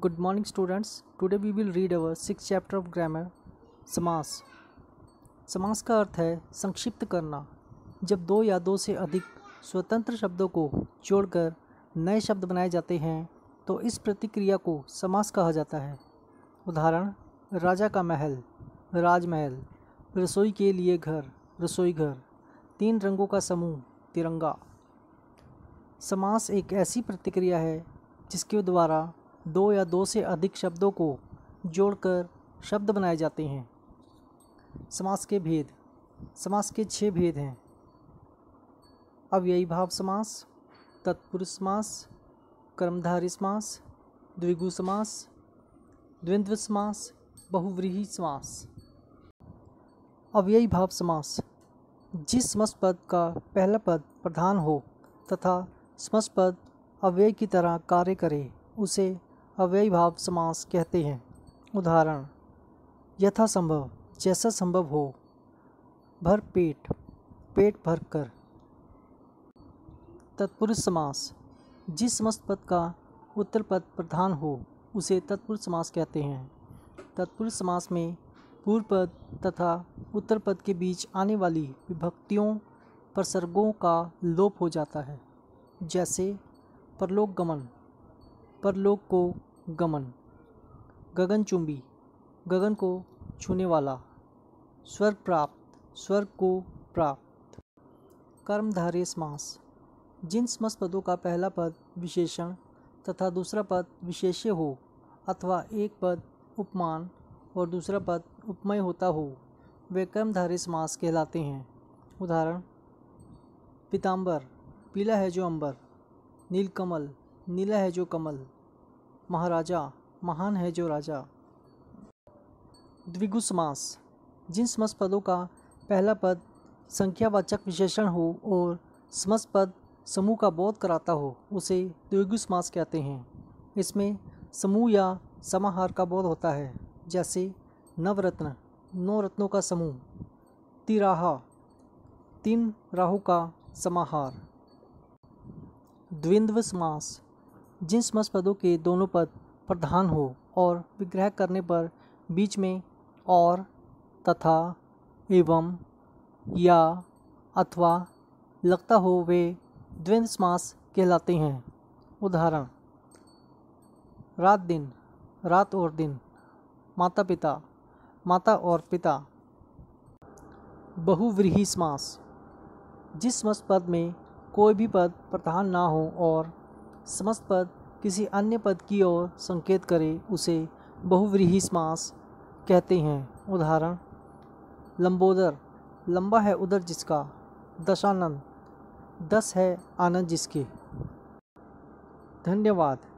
Good morning students. Today we will read our 6th chapter of grammar. समास. समास का अर्थ है संक्षिप्त करना. जब दो या दो से अधिक स्वतंत्र शब्दों को जोड़कर नए शब्द बनाए जाते हैं तो इस प्रतिक्रिया को समास कहा जाता है. उदाहरण: राजा का महल, राजमहल. रसोई के लिए घर, रसोई घर. तीन रंगों का समूह, तिरंगा. समास एक ऐसी प्रतिक्रिया है जिसके द्वारा दो या दो से अधिक शब्दों को जोड़कर शब्द बनाए जाते हैं. समास के भेद. समास के 6 भेद हैं. अव्ययी भाव समास, तत्पुरुष समास, कर्मधारय समास, द्विगु समास, द्वंद्व समास, बहुव्रीहि समास. अव्ययी भाव समास: जिस समस्त पद का पहला पद प्रधान हो तथा समस्त पद अव्यय की तरह कार्य करे उसे अव्ययी भाव समास कहते हैं. उदाहरण: यथासंभव, जैसा संभव हो. भर पेट, पेट भर कर. तत्पुरुष समास: जिस समस्त पद का उत्तर पद प्रधान हो उसे तत्पुरुष समास कहते हैं. तत्पुरुष समास में पूर्व पद तथा उत्तर पद के बीच आने वाली विभक्तियों प्रसर्गों का लोप हो जाता है. जैसे परलोक गमन, परलोक को गमन. गगनचुंबी, गगन को छूने वाला. स्वर्ग प्राप्त, स्वर्ग को प्राप्त. कर्मधारय समास: जिन समस्त पदों का पहला पद विशेषण तथा दूसरा पद विशेष्य हो अथवा एक पद उपमान और दूसरा पद उपमेय होता हो वे कर्मधारय समास कहलाते हैं. उदाहरण: पीताम्बर, पीला है जो अंबर. नीलकमल, नीला है जो कमल. महाराजा, महान है जो राजा. द्विगु समास: जिन समस्त पदों का पहला पद संख्यावाचक विशेषण हो और समस्त पद समूह का बोध कराता हो उसे द्विगु समास कहते हैं. इसमें समूह या समाहार का बोध होता है. जैसे नवरत्न, 9 रत्नों का समूह. तिराहा, 3 राहु का समाहार. द्वंद्व समास: जिन समस्त पदों के दोनों पद प्रधान हो और विग्रह करने पर बीच में और, तथा, एवं, या, अथवा लगता हो वे द्वंद्व समास कहलाते हैं. उदाहरण: रात दिन, रात और दिन. माता पिता, माता और पिता. बहुव्रीहि समास: जिस समस्त पद में कोई भी पद प्रधान ना हो और समस्त पद किसी अन्य पद की ओर संकेत करे उसे बहुव्रीहि समास कहते हैं. उदाहरण: लंबोदर, लंबा है उदर जिसका. दशानन, 10 है आनंद जिसके. धन्यवाद.